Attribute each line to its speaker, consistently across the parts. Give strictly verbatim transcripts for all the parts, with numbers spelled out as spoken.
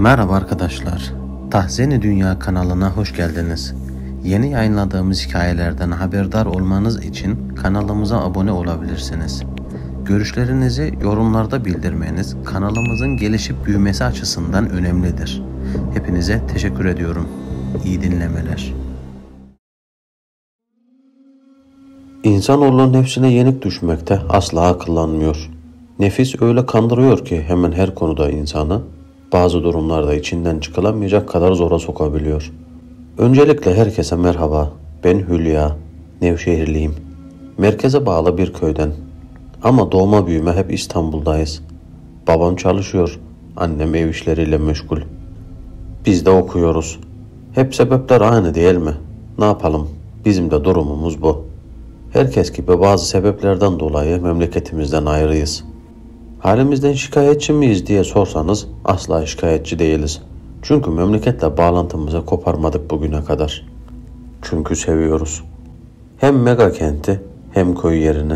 Speaker 1: Merhaba arkadaşlar, Tahzeni Dünya kanalına hoş geldiniz. Yeni yayınladığımız hikayelerden haberdar olmanız için kanalımıza abone olabilirsiniz. Görüşlerinizi yorumlarda bildirmeniz kanalımızın gelişip büyümesi açısından önemlidir. Hepinize teşekkür ediyorum. İyi dinlemeler.
Speaker 2: İnsanoğlu nefsine yenik düşmekte asla akıllanmıyor. Nefis öyle kandırıyor ki hemen her konuda insanı, bazı durumlarda içinden çıkılamayacak kadar zora sokabiliyor. Öncelikle herkese merhaba, ben Hülya, Nevşehirliyim. Merkeze bağlı bir köyden. Ama doğma büyüme hep İstanbul'dayız. Babam çalışıyor, annem ev işleriyle meşgul. Biz de okuyoruz. Hep sebepler aynı değil mi? Ne yapalım, bizim de durumumuz bu. Herkes gibi bazı sebeplerden dolayı memleketimizden ayrıyız. Halimizden şikayetçi miyiz diye sorsanız asla şikayetçi değiliz. Çünkü memleketle bağlantımızı koparmadık bugüne kadar. Çünkü seviyoruz. Hem mega kenti hem köy yerini.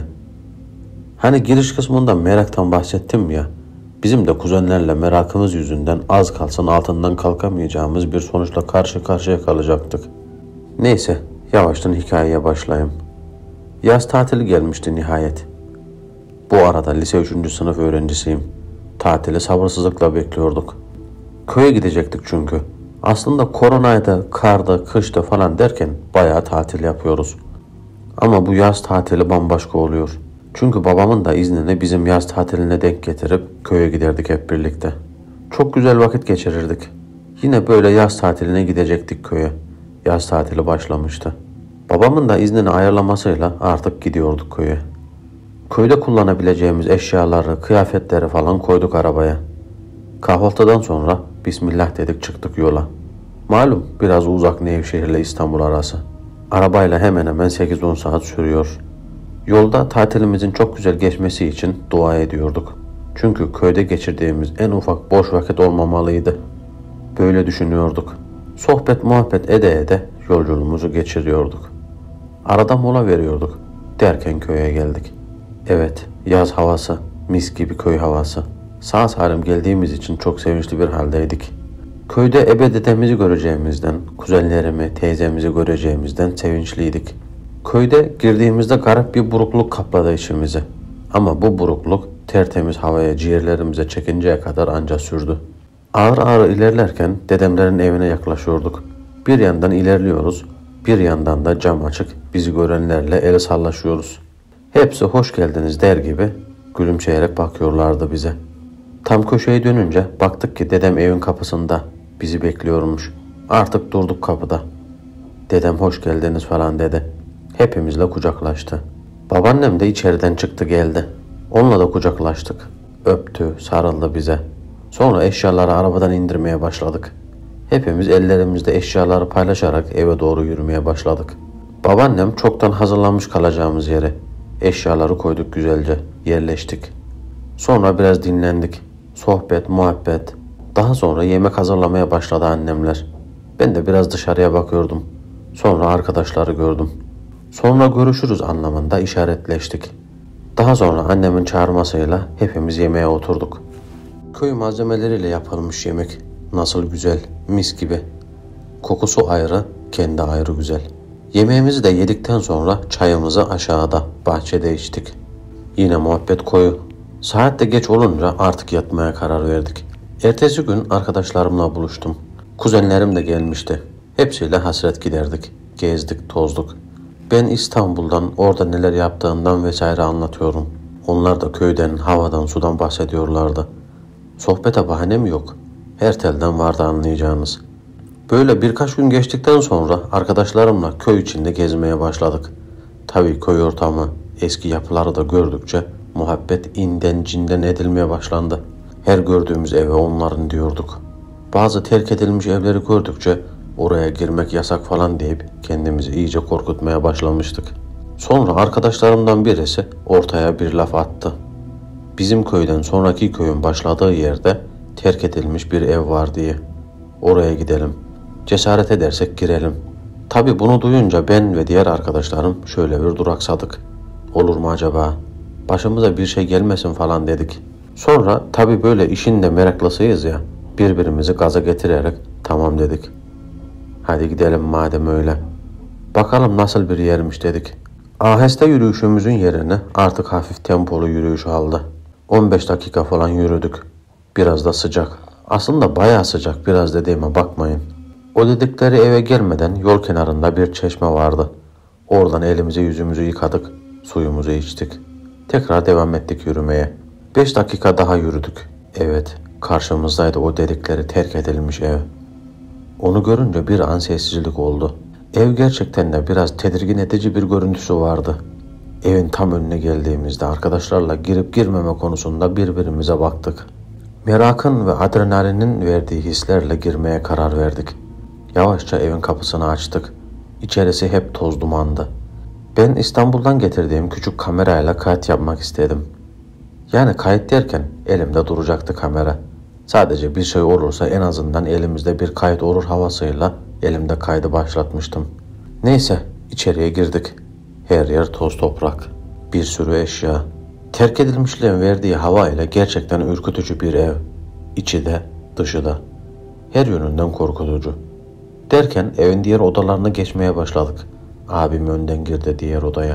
Speaker 2: Hani giriş kısmında meraktan bahsettim ya. Bizim de kuzenlerle merakımız yüzünden az kalsın altından kalkamayacağımız bir sonuçla karşı karşıya kalacaktık. Neyse, yavaştan hikayeye başlayayım. Yaz tatili gelmişti nihayet. Bu arada lise üçüncü sınıf öğrencisiyim. Tatili sabırsızlıkla bekliyorduk. Köye gidecektik çünkü. Aslında koronaydı, karda, kışta falan derken bayağı tatil yapıyoruz. Ama bu yaz tatili bambaşka oluyor. Çünkü babamın da iznini bizim yaz tatiline denk getirip köye giderdik hep birlikte. Çok güzel vakit geçirirdik. Yine böyle yaz tatiline gidecektik köye. Yaz tatili başlamıştı. Babamın da iznini ayarlamasıyla artık gidiyorduk köye. Köyde kullanabileceğimiz eşyaları, kıyafetleri falan koyduk arabaya. Kahvaltıdan sonra Bismillah dedik, çıktık yola. Malum biraz uzak Nevşehir ile İstanbul arası. Arabayla hemen hemen sekiz on saat sürüyor. Yolda tatilimizin çok güzel geçmesi için dua ediyorduk. Çünkü köyde geçirdiğimiz en ufak boş vakit olmamalıydı. Böyle düşünüyorduk. Sohbet muhabbet ede ede yolculuğumuzu geçiriyorduk. Arada mola veriyorduk. Derken köye geldik. Evet, yaz havası, mis gibi köy havası. Sağ salim geldiğimiz için çok sevinçli bir haldeydik. Köyde ebe dedemizi göreceğimizden, kuzenlerimi, teyzemizi göreceğimizden sevinçliydik. Köyde girdiğimizde garip bir burukluk kapladı içimizi. Ama bu burukluk tertemiz havaya ciğerlerimize çekinceye kadar anca sürdü. Ağır ağır ilerlerken dedemlerin evine yaklaşıyorduk. Bir yandan ilerliyoruz, bir yandan da cam açık bizi görenlerle el sallaşıyoruz. Hepsi hoş geldiniz der gibi gülümseyerek bakıyorlardı bize. Tam köşeyi dönünce baktık ki dedem evin kapısında bizi bekliyormuş. Artık durduk kapıda. Dedem hoş geldiniz falan dedi. Hepimizle kucaklaştı. Babaannem de içeriden çıktı geldi. Onunla da kucaklaştık. Öptü, sarıldı bize. Sonra eşyaları arabadan indirmeye başladık. Hepimiz ellerimizde eşyaları paylaşarak eve doğru yürümeye başladık. Babaannem çoktan hazırlanmış kalacağımız yere. Eşyaları koyduk güzelce, yerleştik. Sonra biraz dinlendik. Sohbet, muhabbet. Daha sonra yemek hazırlamaya başladı annemler. Ben de biraz dışarıya bakıyordum. Sonra arkadaşları gördüm. Sonra görüşürüz anlamında işaretleştik. Daha sonra annemin çağırmasıyla hepimiz yemeğe oturduk. Köy malzemeleriyle yapılmış yemek. Nasıl güzel, mis gibi. Kokusu ayrı, kendi ayrı güzel. Yemeğimizi de yedikten sonra çayımızı aşağıda, bahçede içtik. Yine muhabbet koyu. Saat de geç olunca artık yatmaya karar verdik. Ertesi gün arkadaşlarımla buluştum. Kuzenlerim de gelmişti. Hepsiyle hasret giderdik. Gezdik, tozduk. Ben İstanbul'dan, orada neler yaptığından vesaire anlatıyorum. Onlar da köyden, havadan, sudan bahsediyorlardı. Sohbete bahanem yok. Her telden vardı anlayacağınız. Böyle birkaç gün geçtikten sonra arkadaşlarımla köy içinde gezmeye başladık. Tabii köy ortamı, eski yapıları da gördükçe muhabbet inden cinden edilmeye başlandı. Her gördüğümüz eve onların diyorduk. Bazı terk edilmiş evleri gördükçe oraya girmek yasak falan deyip kendimizi iyice korkutmaya başlamıştık. Sonra arkadaşlarımdan birisi ortaya bir laf attı. Bizim köyden sonraki köyün başladığı yerde terk edilmiş bir ev var diye. Oraya gidelim. Cesaret edersek girelim. Tabii bunu duyunca ben ve diğer arkadaşlarım şöyle bir duraksadık. Olur mu acaba? Başımıza bir şey gelmesin falan dedik. Sonra tabii böyle işin de meraklısıyız ya. Birbirimizi gaza getirerek tamam dedik. Hadi gidelim madem öyle. Bakalım nasıl bir yermiş dedik. Aheste yürüyüşümüzün yerine artık hafif tempolu yürüyüş aldı. on beş dakika falan yürüdük. Biraz da sıcak. Aslında bayağı sıcak, biraz dediğime bakmayın. O dedikleri eve gelmeden yol kenarında bir çeşme vardı. Oradan elimizi yüzümüzü yıkadık, suyumuzu içtik. Tekrar devam ettik yürümeye. Beş dakika daha yürüdük. Evet, karşımızdaydı o dedikleri terk edilmiş ev. Onu görünce bir an sessizlik oldu. Ev gerçekten de biraz tedirgin edici bir görüntüsü vardı. Evin tam önüne geldiğimizde arkadaşlarla girip girmeme konusunda birbirimize baktık. Merakın ve adrenalinin verdiği hislerle girmeye karar verdik. Yavaşça evin kapısını açtık. İçerisi hep toz dumandı. Ben İstanbul'dan getirdiğim küçük kamerayla kayıt yapmak istedim. Yani kayıt derken elimde duracaktı kamera. Sadece bir şey olursa en azından elimizde bir kayıt olur havasıyla elimde kaydı başlatmıştım. Neyse içeriye girdik. Her yer toz toprak. Bir sürü eşya. Terk edilmişliğin verdiği hava ile gerçekten ürkütücü bir ev. İçi de dışı da. Her yönünden korkutucu. Derken evin diğer odalarına geçmeye başladık. Abim önden girdi diğer odaya.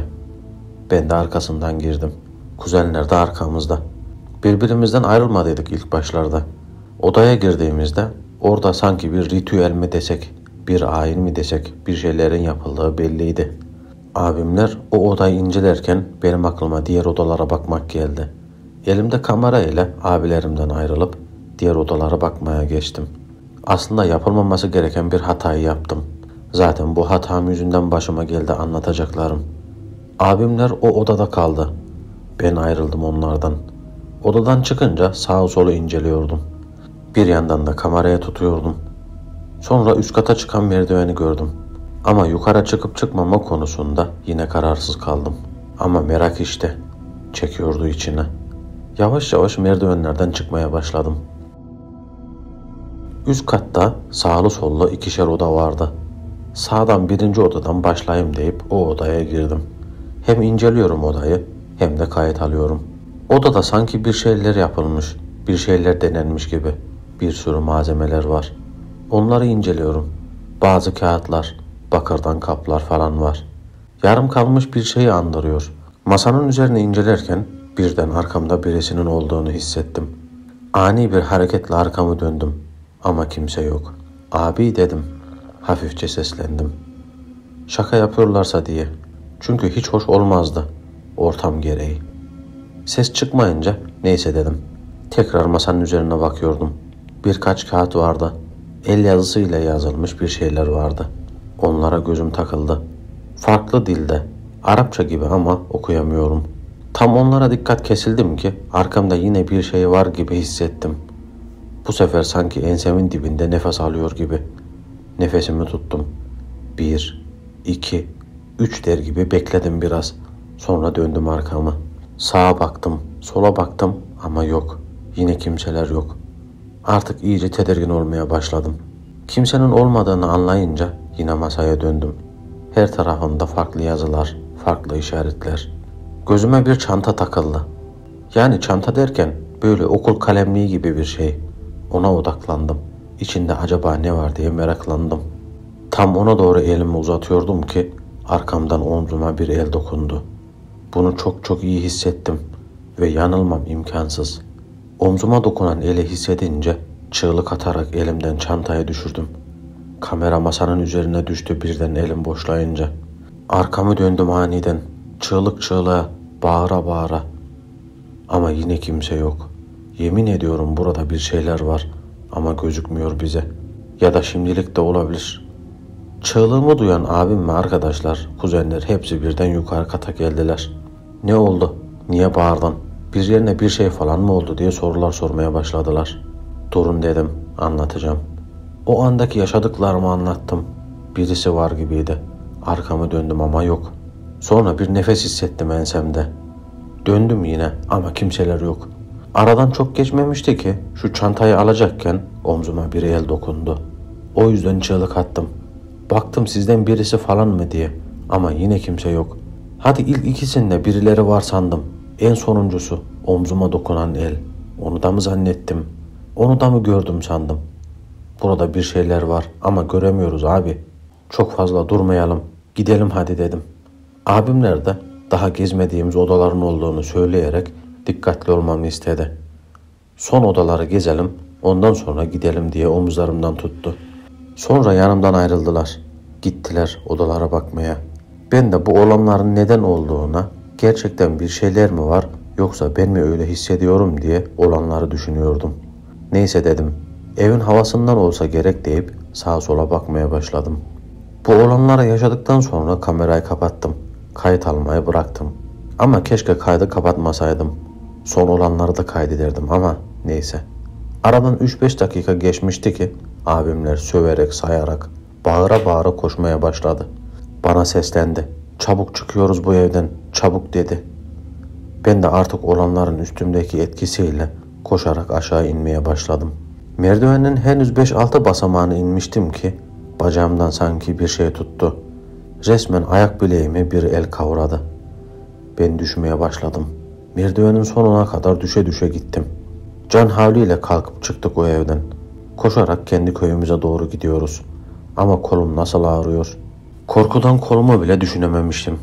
Speaker 2: Ben de arkasından girdim. Kuzenler de arkamızda. Birbirimizden ayrılmadıydık ilk başlarda. Odaya girdiğimizde orada sanki bir ritüel mi desek, bir ayin mi desek bir şeylerin yapıldığı belliydi. Abimler o odayı incelerken benim aklıma diğer odalara bakmak geldi. Elimde kamera ile abilerimden ayrılıp diğer odalara bakmaya geçtim. Aslında yapılmaması gereken bir hatayı yaptım. Zaten bu hatam yüzünden başıma geldi anlatacaklarım. Abimler o odada kaldı. Ben ayrıldım onlardan. Odadan çıkınca sağa solu inceliyordum. Bir yandan da kameraya tutuyordum. Sonra üst kata çıkan merdiveni gördüm. Ama yukarı çıkıp çıkmama konusunda yine kararsız kaldım. Ama merak işte. Çekiyordu içine. Yavaş yavaş merdivenlerden çıkmaya başladım. Üst katta sağlı sollu ikişer oda vardı. Sağdan birinci odadan başlayayım deyip o odaya girdim. Hem inceliyorum odayı hem de kayıt alıyorum. Odada sanki bir şeyler yapılmış, bir şeyler denenmiş gibi. Bir sürü malzemeler var. Onları inceliyorum. Bazı kağıtlar, bakırdan kaplar falan var. Yarım kalmış bir şeyi andırıyor. Masanın üzerine incelerken birden arkamda birisinin olduğunu hissettim. Ani bir hareketle arkamı döndüm. Ama kimse yok. Abi dedim. Hafifçe seslendim. Şaka yapıyorlarsa diye. Çünkü hiç hoş olmazdı. Ortam gereği. Ses çıkmayınca neyse dedim. Tekrar masanın üzerine bakıyordum. Birkaç kağıt vardı. El yazısıyla yazılmış bir şeyler vardı. Onlara gözüm takıldı. Farklı dilde. Arapça gibi ama okuyamıyorum. Tam onlara dikkat kesildim ki arkamda yine bir şey var gibi hissettim. Bu sefer sanki ensemin dibinde nefes alıyor gibi. Nefesimi tuttum. Bir, iki, üç der gibi bekledim biraz. Sonra döndüm arkamı. Sağa baktım, sola baktım ama yok. Yine kimseler yok. Artık iyice tedirgin olmaya başladım. Kimsenin olmadığını anlayınca yine masaya döndüm. Her tarafında farklı yazılar, farklı işaretler. Gözüme bir çanta takıldı. Yani çanta derken böyle okul kalemliği gibi bir şey. Ona odaklandım. İçinde acaba ne var diye meraklandım. Tam ona doğru elimi uzatıyordum ki arkamdan omzuma bir el dokundu. Bunu çok çok iyi hissettim ve yanılmam imkansız. Omzuma dokunan eli hissedince çığlık atarak elimden çantayı düşürdüm. Kamera masanın üzerine düştü birden elim boşlayınca. Arkamı döndüm aniden. Çığlık çığlığa, bağıra bağıra. Ama yine kimse yok. Yemin ediyorum burada bir şeyler var ama gözükmüyor bize. Ya da şimdilik de olabilir. Çığlığımı duyan abim ve arkadaşlar, kuzenler hepsi birden yukarı kata geldiler. Ne oldu? Niye bağırdın? Bir yerine bir şey falan mı oldu diye sorular sormaya başladılar. Durun dedim, anlatacağım. O andaki yaşadıklarımı anlattım. Birisi var gibiydi. Arkamı döndüm ama yok. Sonra bir nefes hissettim ensemde. Döndüm yine ama kimseler yok. Aradan çok geçmemişti ki şu çantayı alacakken omzuma bir el dokundu. O yüzden çığlık attım. Baktım sizden birisi falan mı diye ama yine kimse yok. Hadi ilk ikisinde birileri var sandım. En sonuncusu omzuma dokunan el. Onu da mı zannettim? Onu da mı gördüm sandım. Burada bir şeyler var ama göremiyoruz abi. Çok fazla durmayalım. Gidelim hadi dedim. Abimler de daha gezmediğimiz odaların olduğunu söyleyerek dikkatli olmamı istedi. Son odaları gezelim, ondan sonra gidelim diye omuzlarımdan tuttu. Sonra yanımdan ayrıldılar. Gittiler odalara bakmaya. Ben de bu olanların neden olduğuna, gerçekten bir şeyler mi var yoksa ben mi öyle hissediyorum diye olanları düşünüyordum. Neyse dedim. Evin havasından olsa gerek deyip sağa sola bakmaya başladım. Bu olanları yaşadıktan sonra kamerayı kapattım. Kayıt almayı bıraktım. Ama keşke kaydı kapatmasaydım. Son olanları da kaydederdim ama neyse. Aradan üç beş dakika geçmişti ki abimler söverek, sayarak, bağıra bağıra koşmaya başladı. Bana seslendi. Çabuk çıkıyoruz bu evden, çabuk dedi. Ben de artık olanların üstümdeki etkisiyle koşarak aşağı inmeye başladım. Merdivenin henüz beş altı basamağını inmiştim ki bacağımdan sanki bir şey tuttu. Resmen ayak bileğime bir el kavradı. Ben düşmeye başladım. Merdivenin sonuna kadar düşe düşe gittim. Can havliyle kalkıp çıktık o evden. Koşarak kendi köyümüze doğru gidiyoruz. Ama kolum nasıl ağrıyor. Korkudan kolumu bile düşünememiştim.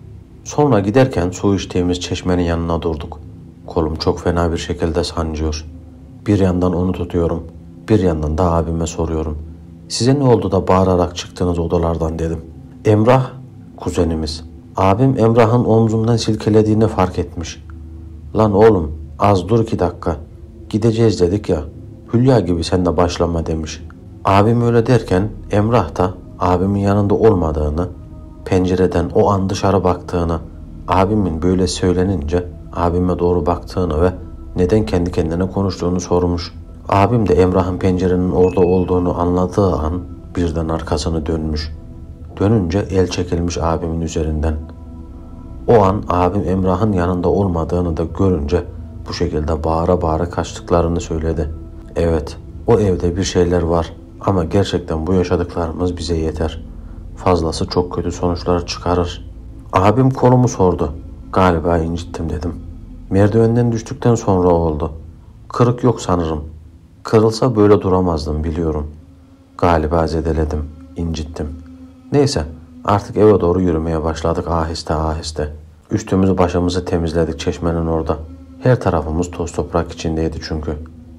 Speaker 2: Sonra giderken su içtiğimiz çeşmenin yanına durduk. Kolum çok fena bir şekilde sancıyor. Bir yandan onu tutuyorum. Bir yandan da abime soruyorum. Size ne oldu da bağırarak çıktınız odalardan dedim. Emrah, kuzenimiz. Abim Emrah'ın omzumdan silkelediğini fark etmiş. Lan oğlum az dur iki dakika. Gideceğiz dedik ya. Hülya gibi sen de başlama demiş. Abim öyle derken Emrah da abimin yanında olmadığını, pencereden o an dışarı baktığını, abimin böyle söylenince abime doğru baktığını ve neden kendi kendine konuştuğunu sormuş. Abim de Emrah'ın pencerenin orada olduğunu anladığı an birden arkasını dönmüş. Dönünce el çekilmiş abimin üzerinden. O an abim Emrah'ın yanında olmadığını da görünce bu şekilde bağıra bağıra kaçtıklarını söyledi. Evet, o evde bir şeyler var ama gerçekten bu yaşadıklarımız bize yeter. Fazlası çok kötü sonuçlar çıkarır. Abim kolumu sordu. Galiba incittim dedim. Merdivenden düştükten sonra oldu. Kırık yok sanırım. Kırılsa böyle duramazdım biliyorum. Galiba zedeledim, incittim. Neyse artık eve doğru yürümeye başladık aheste aheste. Üstümüzü başımızı temizledik çeşmenin orada. Her tarafımız toz toprak içindeydi çünkü.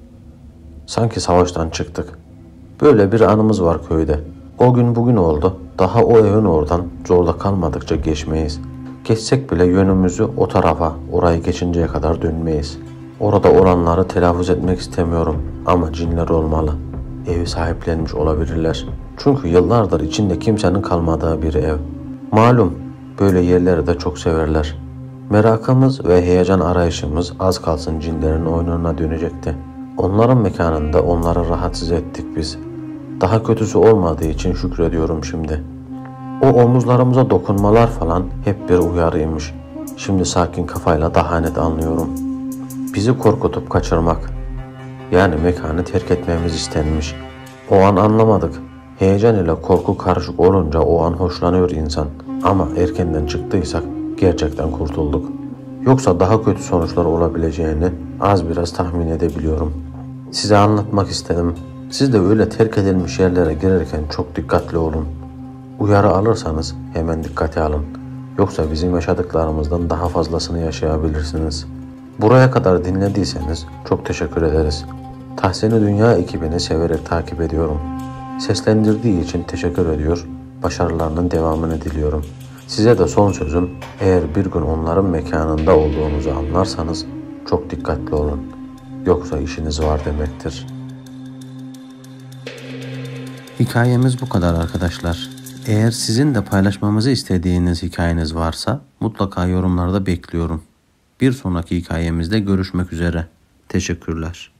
Speaker 2: Sanki savaştan çıktık. Böyle bir anımız var köyde. O gün bugün oldu. Daha o evin oradan zorda kalmadıkça geçmeyiz. Geçsek bile yönümüzü o tarafa, orayı geçinceye kadar dönmeyiz. Orada olanları telaffuz etmek istemiyorum ama cinler olmalı. Evi sahiplenmiş olabilirler. Çünkü yıllardır içinde kimsenin kalmadığı bir ev. Malum böyle yerleri de çok severler. Merakımız ve heyecan arayışımız az kalsın cinlerin oyununa dönecekti. Onların mekanında onları rahatsız ettik biz. Daha kötüsü olmadığı için şükrediyorum şimdi. O omuzlarımıza dokunmalar falan hep bir uyarıymış. Şimdi sakin kafayla daha net anlıyorum. Bizi korkutup kaçırmak, yani mekanı terk etmemiz istenmiş. O an anlamadık. Heyecan ile korku karışık olunca o an hoşlanıyor insan. Ama erkenden çıktıysak gerçekten kurtulduk. Yoksa daha kötü sonuçlar olabileceğini az biraz tahmin edebiliyorum. Size anlatmak istedim. Siz de öyle terk edilmiş yerlere girerken çok dikkatli olun. Uyarı alırsanız hemen dikkate alın. Yoksa bizim yaşadıklarımızdan daha fazlasını yaşayabilirsiniz. Buraya kadar dinlediyseniz çok teşekkür ederiz. Tahseni Dünya ekibini severek takip ediyorum. Seslendirdiği için teşekkür ediyor, başarılarının devamını diliyorum. Size de son sözüm, eğer bir gün onların mekanında olduğunuzu anlarsanız çok dikkatli olun. Yoksa işiniz var demektir.
Speaker 1: Hikayemiz bu kadar arkadaşlar. Eğer sizin de paylaşmamızı istediğiniz hikayeniz varsa mutlaka yorumlarda bekliyorum. Bir sonraki hikayemizde görüşmek üzere. Teşekkürler.